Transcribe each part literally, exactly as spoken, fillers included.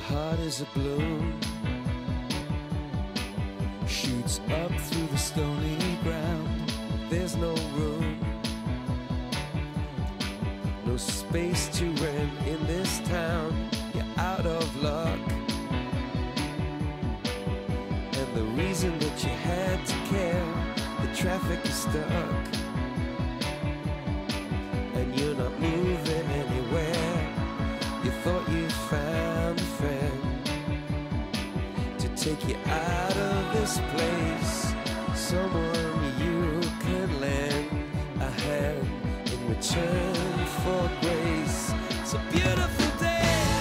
heart is a balloon, shoots up through the stony ground. There's no room, no space to rent in this town. You're out of luck, and the reason that you had to care, the traffic is stuck, and you're not moving anywhere. You thought you found a friend to take you out of this place, someone you could lend a hand in return for grace. It's a beautiful day.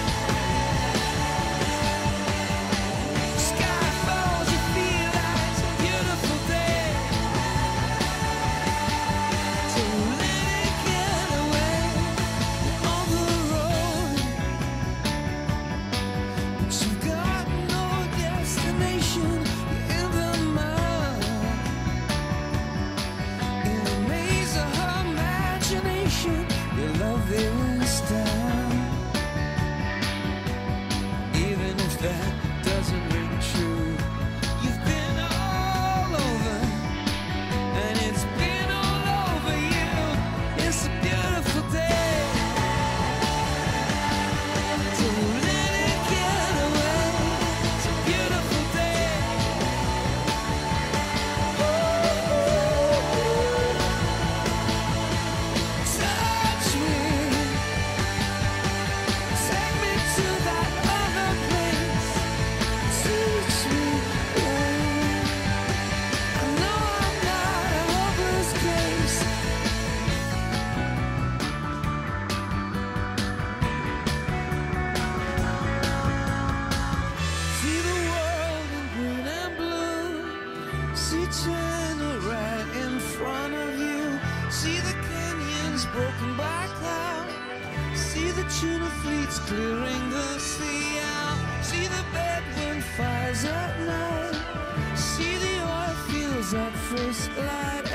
Sky falls, you feel like it's a beautiful day. So let it get away on the road, but you've got no destination. You're in the mud, in the maze of her imagination. Your love is down, even if that doesn't ring true. You've been all over, and it's been all over you. It's a beautiful day. So let it get away. It's a beautiful day. Touch me, take me to that other place. Teach me, oh, I know I'm not a hopeless case. See the world in green and blue. See China right in front of you. See the canyons broken by cloud. See the tuna fleets clearing the sea out. See the bedroom fires at night. See the oil fields at first light.